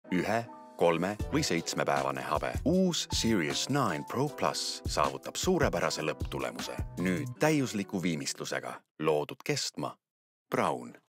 1, 3 või 7-päevane habe. Uus Series 9 Pro Plus saavutab suurepärase lõpptulemuse. Nüüd täiusliku viimistlusega. Loodud kestma. Braun.